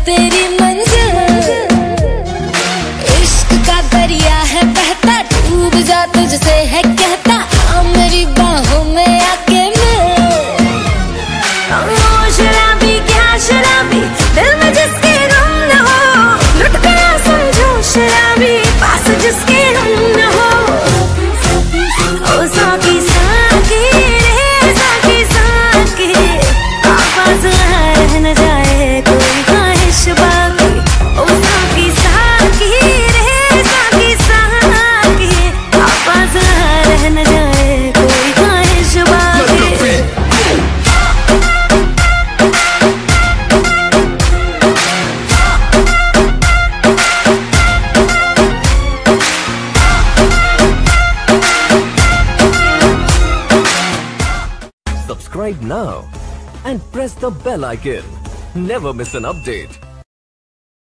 तेरी मंजिल। इश्क का दरिया है बहता, डूब जा तुझसे है कहता, आ मेरी बाहों में आके मिल। ओ शराबी क्या शराबी, दिल में जिसके गम न हो, लुट गया समझो शराबी, पास जिसके हम न हो। ओ साकी साकी रे साकी साकी, आवाज रह न जाए कोई ख्वाहिश बाकी। ओ साकी साकी रे साकी साकी, आवाज रह न जाए कोई ख्वाहिश बाकी। Subscribe now and press the bell icon. Never miss an update.